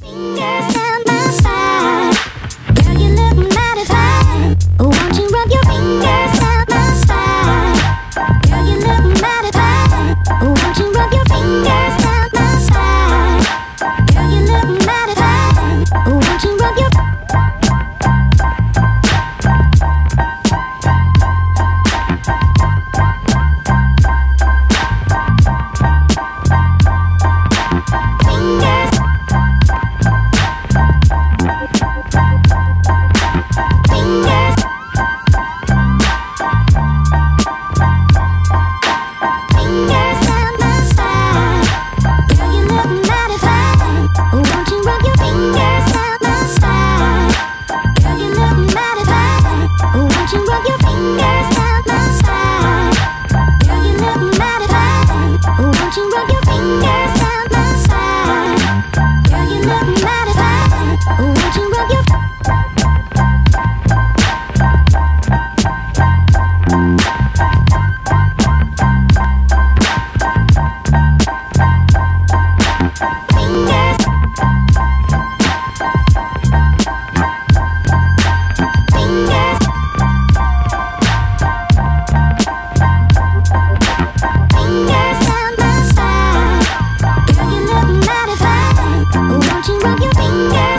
Fingers down my spine. Girl, you look mighty fine. Won't you rub your fingers down my spine? Girl, you look mighty fine. Won't you rub your fingers down my spine? Girl, you look mighty fine. Won't you rub your fingers.